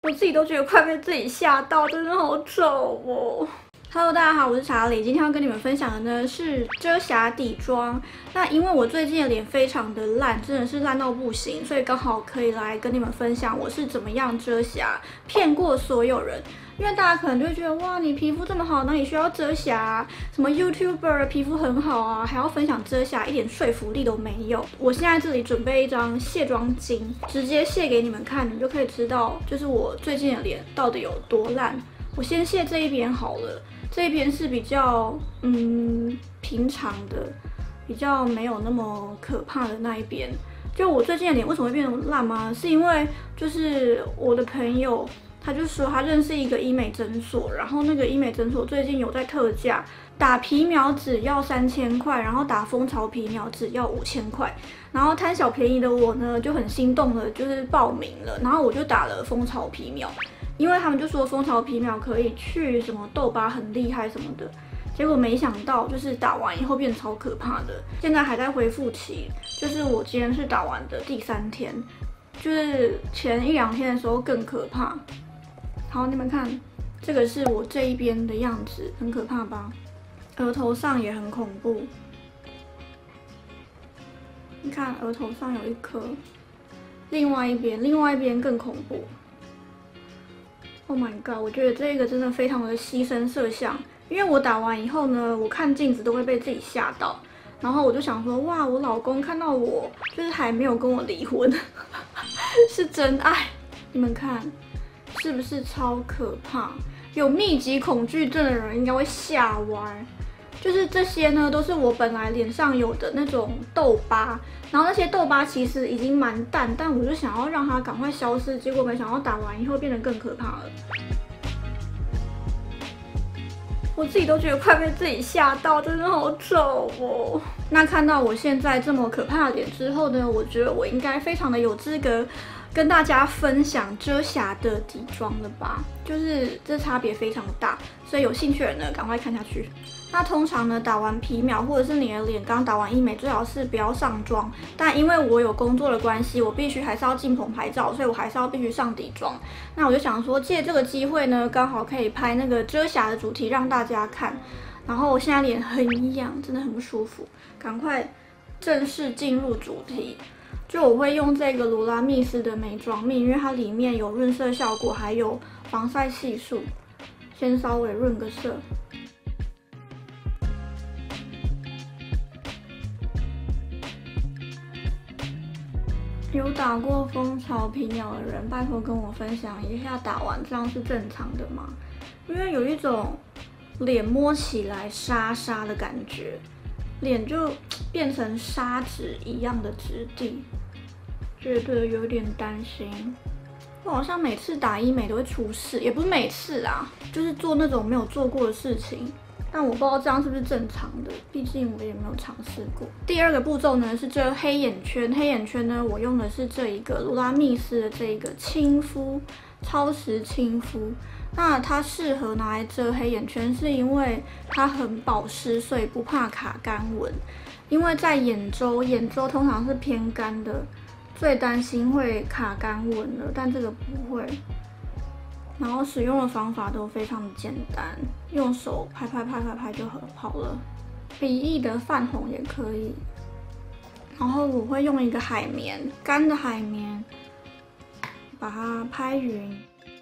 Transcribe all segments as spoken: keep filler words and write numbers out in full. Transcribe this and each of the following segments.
我自己都觉得快被自己吓到，真的好丑哦。Hello， 大家好，我是查理。今天要跟你们分享的呢是遮瑕底妆。那因为我最近的脸非常的烂，真的是烂到不行，所以刚好可以来跟你们分享我是怎么样遮瑕，骗过所有人。因为大家可能就会觉得，哇，你皮肤这么好，哪里需要遮瑕啊？什么 YouTuber 皮肤很好啊，还要分享遮瑕，一点说服力都没有。我现在这里准备一张卸妆巾，直接卸给你们看，你们就可以知道，就是我最近的脸到底有多烂。我先卸这一边好了。这边是比较嗯平常的，比较没有那么可怕的那一边。就我最近的脸为什么会变那么烂吗？是因为就是我的朋友他就说他认识一个医美诊所，然后那个医美诊所最近有在特价，打皮秒只要三千块，然后打蜂巢皮秒只要五千块。然后贪小便宜的我呢就很心动了，就是报名了，然后我就打了蜂巢皮秒。因为他们就说蜂巢皮秒可以去什么痘疤很厉害什么的，结果没想到就是打完以后变超可怕的，现在还在恢复期。就是我今天是打完的第三天，就是前一两天的时候更可怕。好，你们看，这个是我这一边的样子，很可怕吧？额头上也很恐怖，你看额头上有一颗，另外一边，另外一边更恐怖。Oh my god！ 我觉得这个真的非常的牺牲摄像，因为我打完以后呢，我看镜子都会被自己吓到，然后我就想说，哇，我老公看到我就是还没有跟我离婚，是真爱。你们看，是不是超可怕？有密集恐惧症的人应该会吓歪。就是这些呢，都是我本来脸上有的那种痘疤，然后那些痘疤其实已经蛮淡，但我就想要让它赶快消失，结果没想到打完以后变得更可怕了。我自己都觉得快被自己吓到，真的好丑哦。那看到我现在这么可怕的脸之后呢，我觉得我应该非常的有资格跟大家分享遮瑕的底妆了吧？就是这差别非常大，所以有兴趣的人呢，赶快看下去。那通常呢，打完皮秒或者是你的脸刚打完医美，最好是不要上妆。但因为我有工作的关系，我必须还是要进棚拍照，所以我还是要必须上底妆。那我就想说，借这个机会呢，刚好可以拍那个遮瑕的主题让大家看。然后我现在脸很痒，真的很不舒服，赶快正式进入主题。就我会用这个罗拉蜜丝的美妆蜜，因为它里面有润色效果，还有防晒系数。先稍微润个色。有打过蜂巢皮秒的人，拜托跟我分享一下，打完这样是正常的吗？因为有一种脸摸起来沙沙的感觉，脸就变成砂纸一样的质地，觉得有点担心。我好像每次打医美都会出事，也不是每次啦，就是做那种没有做过的事情。但我不知道这样是不是正常的，毕竟我也没有尝试过。第二个步骤呢是遮黑眼圈，黑眼圈呢我用的是这一个罗拉蜜丝的这一个亲肤超时亲肤。那它适合拿来遮黑眼圈，是因为它很保湿，所以不怕卡干纹。因为在眼周，眼周通常是偏干的，最担心会卡干纹了，但这个不会。然后使用的方法都非常的简单，用手拍拍拍拍拍就好了。鼻翼的泛红也可以。然后我会用一个海绵，干的海绵，把它拍匀。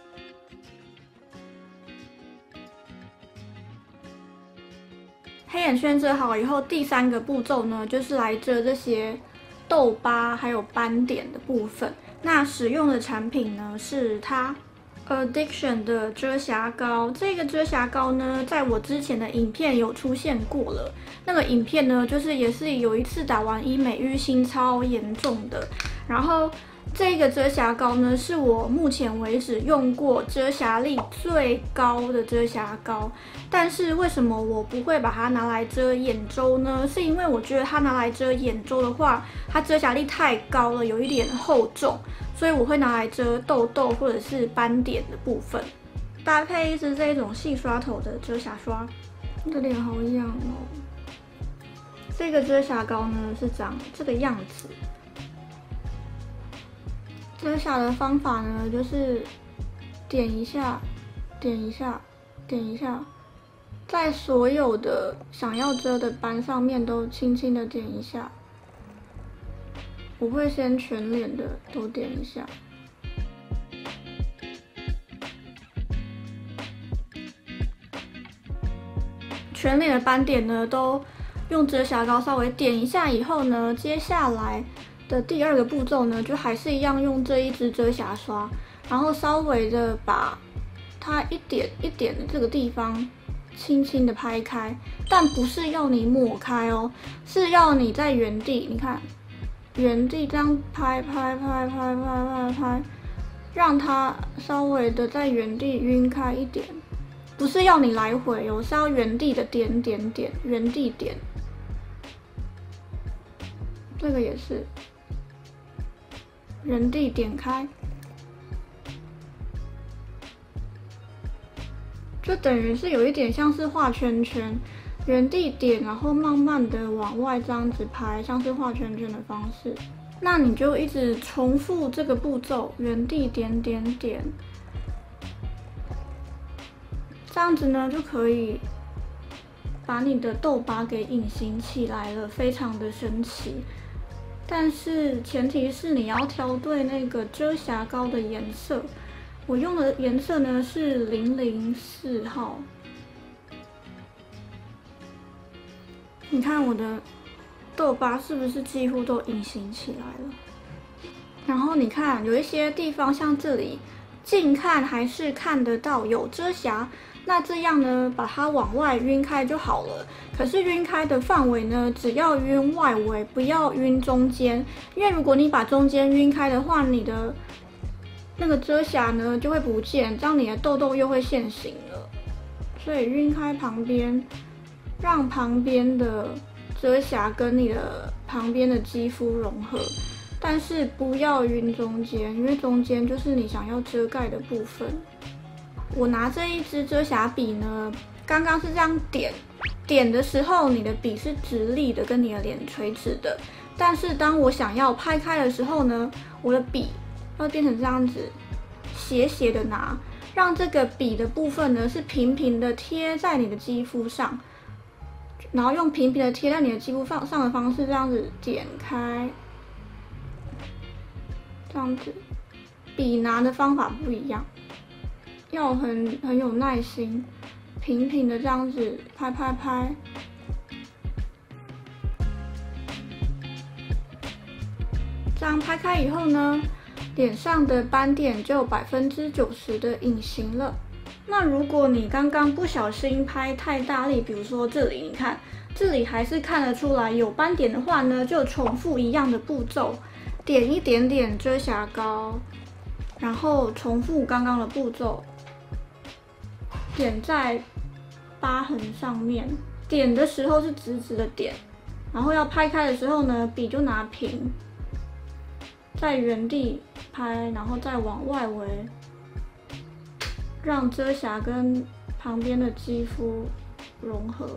黑眼圈遮好以后，第三个步骤呢，就是来遮这些痘疤还有斑点的部分。那使用的产品呢是它。Addiction 的遮瑕膏，这个遮瑕膏呢，在我之前的影片有出现过了。那个影片呢，就是也是有一次打完医美淤青超严重的，然后这个遮瑕膏呢，是我目前为止用过遮瑕力最高的遮瑕膏。但是为什么我不会把它拿来遮眼周呢？是因为我觉得它拿来遮眼周的话，它遮瑕力太高了，有一点厚重。所以我会拿来遮痘痘或者是斑点的部分，搭配一支这种细刷头的遮瑕刷。我的脸好痒哦。这个遮瑕膏呢是长这个样子。遮瑕的方法呢就是点一下，点一下，点一下，在所有的想要遮的斑上面都轻轻的点一下。我会先全脸的都点一下。全脸的斑点呢，都用遮瑕膏稍微点一下以后呢，接下来的第二个步骤呢，就还是一样用这一支遮瑕刷，然后稍微的把它一点一点的这个地方轻轻的拍开，但不是要你抹开哦，是要你在原地，你看，原地这样拍拍拍拍拍拍拍，让它稍微的在原地晕开一点，不是要你来回哦，是要原地的点点点，原地点。这个也是。原地点开，就等于是有一点像是画圈圈，原地点，然后慢慢的往外这样子拍，像是画圈圈的方式。那你就一直重复这个步骤，原地点点点，这样子呢就可以把你的痘疤给隐形起来了，非常的神奇。但是前提是你要挑对那个遮瑕膏的颜色，我用的颜色呢是零零四号。你看我的痘疤是不是几乎都隐形起来了？然后你看有一些地方像这里，近看还是看得到有遮瑕。那这样呢，把它往外晕开就好了。可是晕开的范围呢，只要晕外围，不要晕中间。因为如果你把中间晕开的话，你的那个遮瑕呢就会不见，这样你的痘痘又会现形了。所以晕开旁边，让旁边的遮瑕跟你的旁边的肌肤融合，但是不要晕中间，因为中间就是你想要遮盖的部分。我拿这一支遮瑕笔呢，刚刚是这样点，点的时候你的笔是直立的，跟你的脸垂直的。但是当我想要拍开的时候呢，我的笔要变成这样子，斜斜的拿，让这个笔的部分呢是平平的贴在你的肌肤上，然后用平平的贴在你的肌肤上上的方式，这样子点开，这样子，笔拿的方法不一样。要很很有耐心，平平的这样子拍拍拍，这样拍开以后呢，脸上的斑点就百分之九十的隐形了。那如果你刚刚不小心拍太大力，比如说这里，你看这里还是看得出来有斑点的话呢，就重复一样的步骤，点一点点遮瑕膏，然后重复刚刚的步骤。点在疤痕上面，点的时候是直直的点，然后要拍开的时候呢，笔就拿平，在原地拍，然后再往外围，让遮瑕跟旁边的肌肤融合。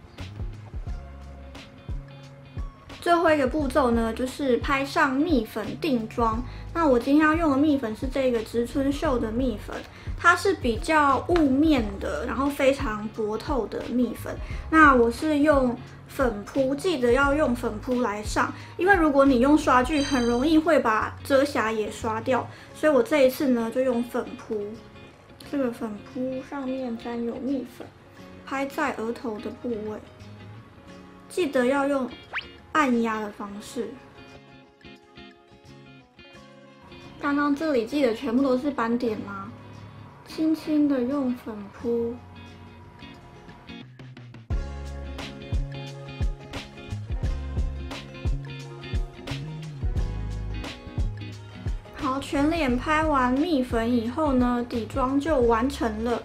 最后一个步骤呢，就是拍上蜜粉定妆。那我今天要用的蜜粉是这个植村秀的蜜粉，它是比较雾面的，然后非常薄透的蜜粉。那我是用粉扑，记得要用粉扑来上，因为如果你用刷具，很容易会把遮瑕也刷掉。所以我这一次呢，就用粉扑。这个粉扑上面沾有蜜粉，拍在额头的部位，记得要用按压的方式。刚刚这里记得全部都是斑点吗？轻轻的用粉扑。好，全脸拍完蜜粉以后呢，底妆就完成了。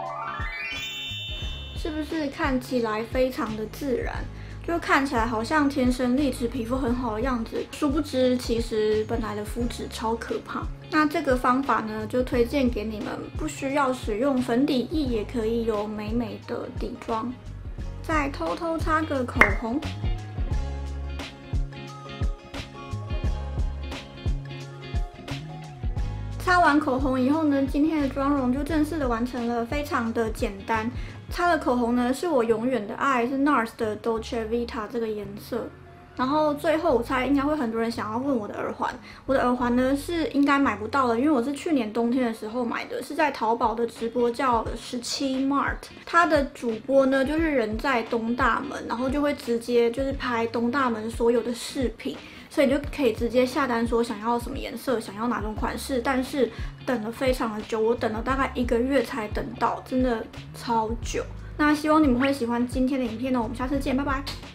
是不是看起来非常的自然？就看起来好像天生丽质、皮肤很好的样子，殊不知其实本来的肤质超可怕。那这个方法呢，就推荐给你们，不需要使用粉底液也可以有美美的底妆。再偷偷擦个口红。 擦完口红以后呢，今天的妆容就正式的完成了，非常的简单。擦的口红呢是我永远的爱，是 N A R S 的 Dolce Vita 这个颜色。然后最后我猜应该会很多人想要问我的耳环，我的耳环呢是应该买不到了，因为我是去年冬天的时候买的，是在淘宝的直播叫十七 Mart， 它的主播呢就是人在东大门，然后就会直接就是拍东大门所有的饰品，所以你就可以直接下单说想要什么颜色，想要哪种款式，但是等了非常的久，我等了大概一个月才等到，真的超久。那希望你们会喜欢今天的影片呢，我们下次见，拜拜。